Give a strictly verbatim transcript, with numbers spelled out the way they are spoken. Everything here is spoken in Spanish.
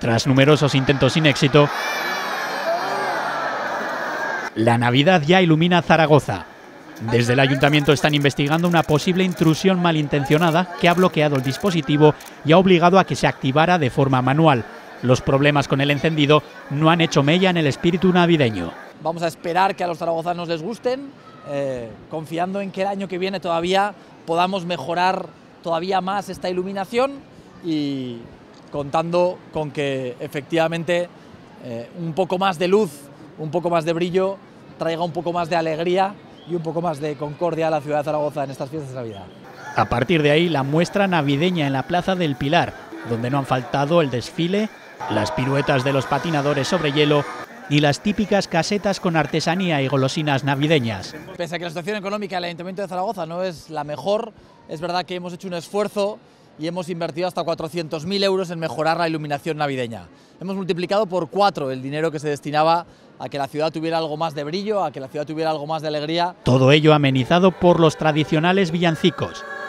Tras numerosos intentos sin éxito, la Navidad ya ilumina Zaragoza. Desde el ayuntamiento están investigando una posible intrusión malintencionada que ha bloqueado el dispositivo y ha obligado a que se activara de forma manual. Los problemas con el encendido no han hecho mella en el espíritu navideño. Vamos a esperar que a los zaragozanos les gusten, eh, confiando en que el año que viene todavía podamos mejorar todavía más esta iluminación y contando con que efectivamente eh, un poco más de luz, un poco más de brillo, traiga un poco más de alegría y un poco más de concordia a la ciudad de Zaragoza en estas fiestas de Navidad. A partir de ahí, la muestra navideña en la Plaza del Pilar, donde no han faltado el desfile, las piruetas de los patinadores sobre hielo y las típicas casetas con artesanía y golosinas navideñas. Pese a que la situación económica del Ayuntamiento de Zaragoza no es la mejor, es verdad que hemos hecho un esfuerzo y hemos invertido hasta cuatrocientos mil euros en mejorar la iluminación navideña. Hemos multiplicado por cuatro el dinero que se destinaba a que la ciudad tuviera algo más de brillo, a que la ciudad tuviera algo más de alegría. Todo ello amenizado por los tradicionales villancicos.